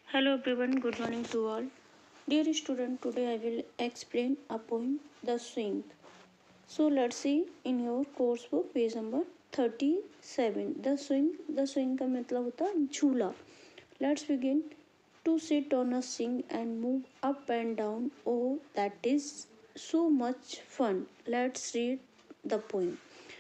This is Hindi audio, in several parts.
Hello everyone, good morning to all. Dear student, today I will explain a poem, The Swing. So let's see in your course book page number 37. The swing का मतलब होता है झूला. Let's begin. To sit on a swing and move up and down. Oh, that is so much fun. Let's read the poem.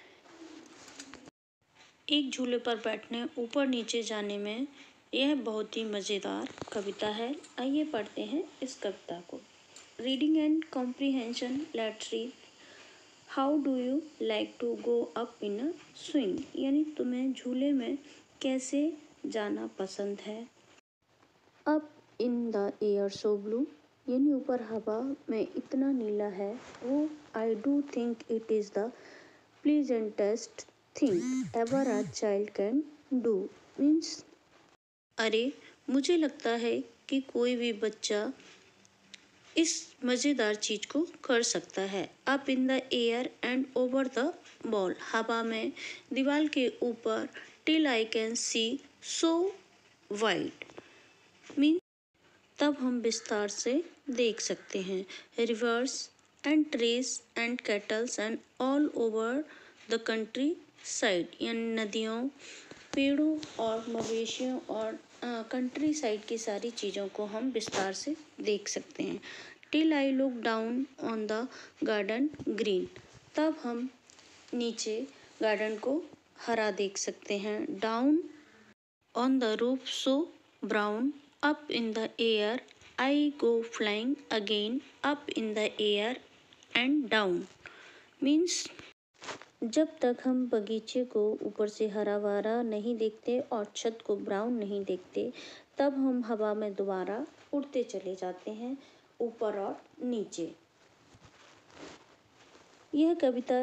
एक झूले पर बैठने ऊपर नीचे जाने में यह बहुत ही मज़ेदार कविता है. आइए पढ़ते हैं इस कविता को. Reading and comprehension. Let's read. How do you like to go up in a swing. यानी तुम्हें झूले में कैसे जाना पसंद है. Up in the air so blue. यानी ऊपर हवा में इतना नीला है. वो I do think it is the pleasantest thing ever a child can do. Means अरे मुझे लगता है कि कोई भी बच्चा इस मज़ेदार चीज़ को कर सकता है. Up in the air and over the ball. हवा में दीवार के ऊपर. Till I can see so wide. Mean तब हम विस्तार से देख सकते हैं. Rivers and trees and cattles and all over the countryside. यानी नदियों, पेड़ों और मवेशियों और कंट्री साइड की सारी चीज़ों को हम विस्तार से देख सकते हैं. Till I look down on the garden green. तब हम नीचे गार्डन को हरा देख सकते हैं. Down on the roof so brown. Up in the air I go flying again. Up in the air and down. Means जब तक हम बगीचे को ऊपर से हरा भरा नहीं देखते और छत को ब्राउन नहीं देखते, तब हम हवा में दोबारा उड़ते चले जाते हैं ऊपर और नीचे. यह कविता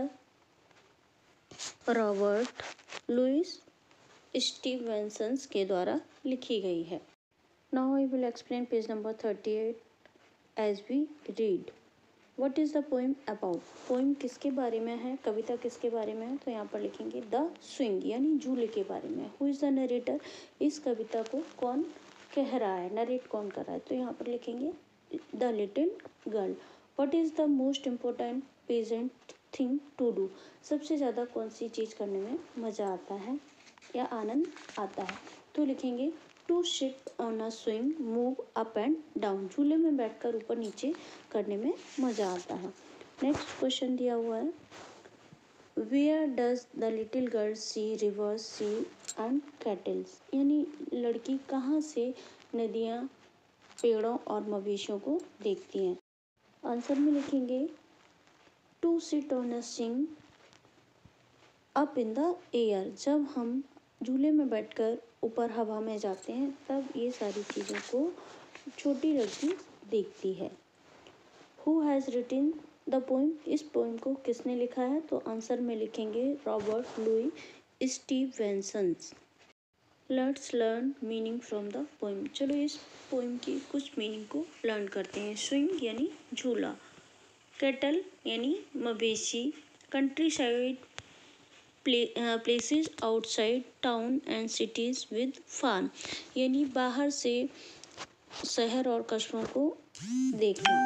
रॉबर्ट लुइस स्टीवेंसन के द्वारा लिखी गई है. Now I will explain page number 38 as we read. What is the poem about? Poem किसके बारे में है, कविता किसके बारे में है. तो यहाँ पर लिखेंगे द स्विंग यानी झूले के बारे में. Who is the narrator. इस कविता को कौन कह रहा है, नरेट कौन कर रहा है. तो यहाँ पर लिखेंगे the little girl. What is the most important present thing to do. सबसे ज़्यादा कौन सी चीज़ करने में मज़ा आता है या आनंद आता है. तो लिखेंगे to sit on a swing move up and down. झूले में बैठकर ऊपर नीचे करने में मज़ा आता है. नेक्स्ट क्वेश्चन दिया हुआ है. Where does the little girl see rivers sea and cattles. यानी लड़की कहाँ से नदियाँ, पेड़ों और मवेशियों को देखती हैं. आंसर में लिखेंगे to sit on a swing up in the air. जब हम झूले में बैठकर ऊपर हवा में जाते हैं तब ये सारी चीज़ों को छोटी लड़की देखती है. Who has written the poem. इस पोइम को किसने लिखा है. तो आंसर में लिखेंगे Robert Louis Stevenson. Let's learn meaning from the poem. चलो इस पोइम की कुछ मीनिंग को लर्न करते हैं. स्विंग यानी झूला. कैटल यानी मवेशी. Countryside places outside town and cities with farm. यानी बाहर से शहर और कस्बों को देखना.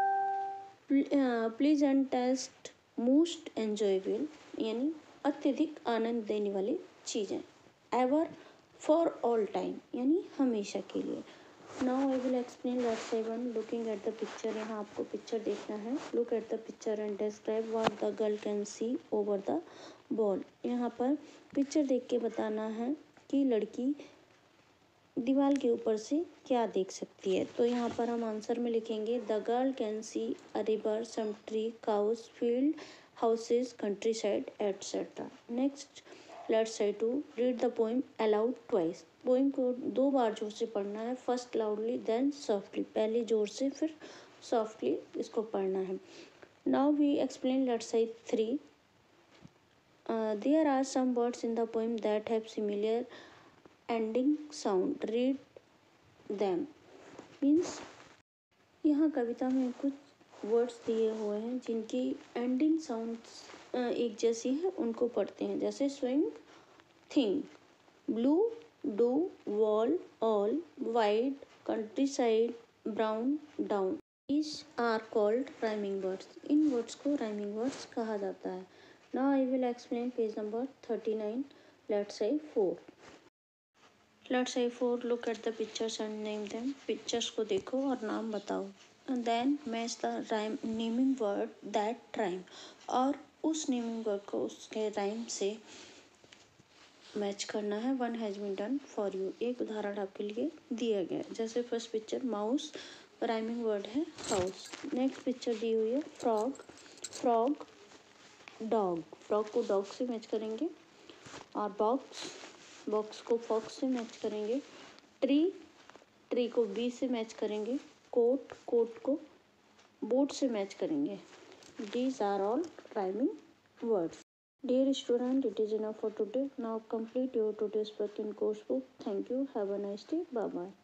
प्लीजेंटेस्ट मोस्ट एंजॉयबल यानी अत्यधिक आनंद देने वाली चीज़ें. एवर फॉर ऑल टाइम यानी हमेशा के लिए. Now I will explain let 7. Looking at the picture. यहाँ आपको पिक्चर देखना है. Look at the picture and describe what the girl can see over the ball. यहाँ पर पिक्चर देख के बताना है कि लड़की दीवार के ऊपर से क्या देख सकती है. तो यहाँ पर हम आंसर में लिखेंगे the girl can see a river, some tree, cows, field, houses, countryside etcetera. Next let's try to read the poem aloud twice. Poem को 2 बार जोर से पढ़ना है. First loudly then softly. पहले जोर से फिर सॉफ्टली इसको पढ़ना है. Now we explain. Let's try 3. There are some words in the poem that have similar ending sound. Read them. Means यहाँ कविता में कुछ वर्ड्स दिए हुए हैं जिनकी एंडिंग साउंड्स एक जैसी है. उनको पढ़ते हैं. जैसे swing, thing, blue, do, wall, all, wide, countryside, brown, down. These are called rhyming words. इन words को rhyming words कहा जाता है. Now I will explain page number 39. Let's say 4. Let's say 4. Look at the pictures and name them. Pictures को देखो और नाम बताओ. And then match the rhyme naming word that rhyme. और उस naming word को उसके rhyme से मैच करना है. One has been done for you. एक उदाहरण आपके लिए दिया गया है. जैसे first picture mouse, rhyming word है हाउस. नेक्स्ट पिक्चर दी हुई है फ्रॉग, फ्रॉग, डॉग. फ्रॉग को डॉग से मैच करेंगे. और बॉक्स, बॉक्स को फॉक्स से मैच करेंगे. ट्री, ट्री को बी से मैच करेंगे. कोट, कोट को बोट से मैच करेंगे. These are all rhyming words. Dear student, it is enough for today. Now complete your today's work in course book. Thank you. Have a nice day. Bye bye.